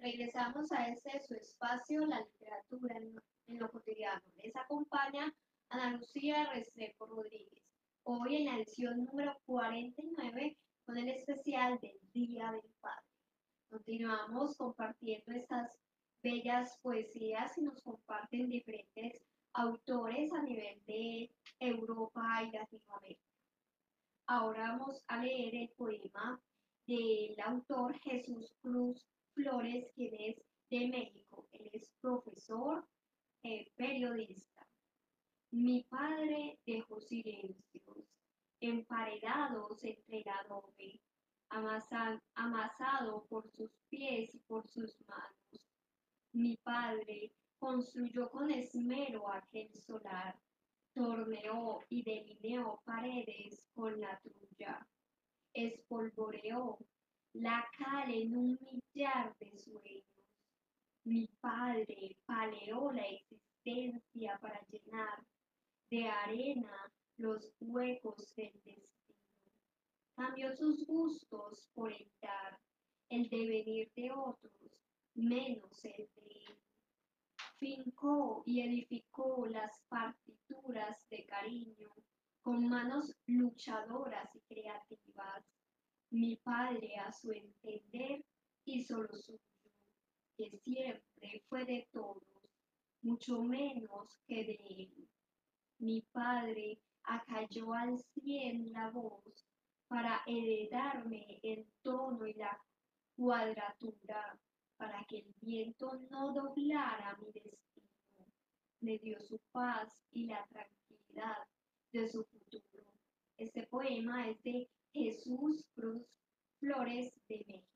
Regresamos a este su espacio, la literatura en lo cotidiano. Les acompaña Ana Lucía Restrepo Rodríguez. Hoy en la edición número 49 con el especial del Día del Padre. Continuamos compartiendo estas bellas poesías y nos comparten diferentes autores a nivel de Europa y Latinoamérica. Ahora vamos a leer el poema del autor Jesús Cruz Flores, quien es de México. Él es profesor, periodista. Mi padre dejó silencios, emparedados entre el adobe, amasado por sus pies y por sus manos. Mi padre construyó con esmero aquel solar, torneó y delineó paredes con la trulla, espolvoreó la cal en un millar de sueños. Mi padre paleó la existencia para llenar de arena los huecos del destino. Cambió sus gustos por el dar, el devenir de otros, menos el de él. Fincó y edificó las partituras de cariño con manos luchadoras y creativas. Mi padre, a su entender, hizo lo suyo, que siempre fue de todos, mucho menos que de él. Mi padre acalló al cien la voz para heredarme el tono y la cuadratura, para que el viento no doblara mi destino. Me dio su paz y la tranquilidad de su futuro. Este poema es de Jesús Cruz Flores de México.